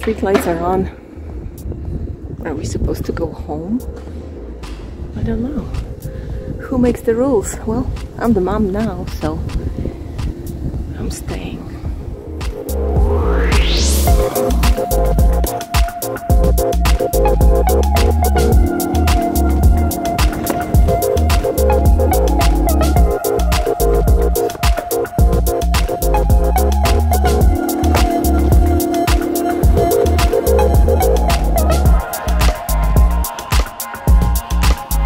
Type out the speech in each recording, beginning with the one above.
street lights are on. Are we supposed to go home? I don't know. Who makes the rules? Well, I'm the mom now, so I'm staying.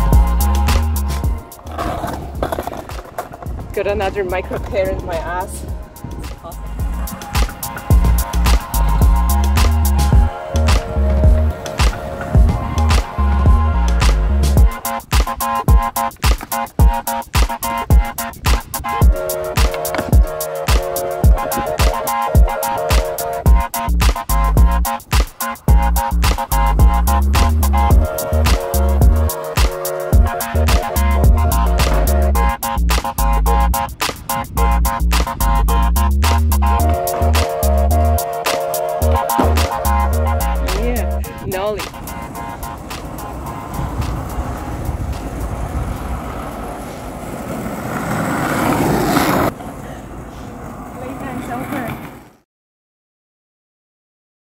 Got another micro tear in my ass.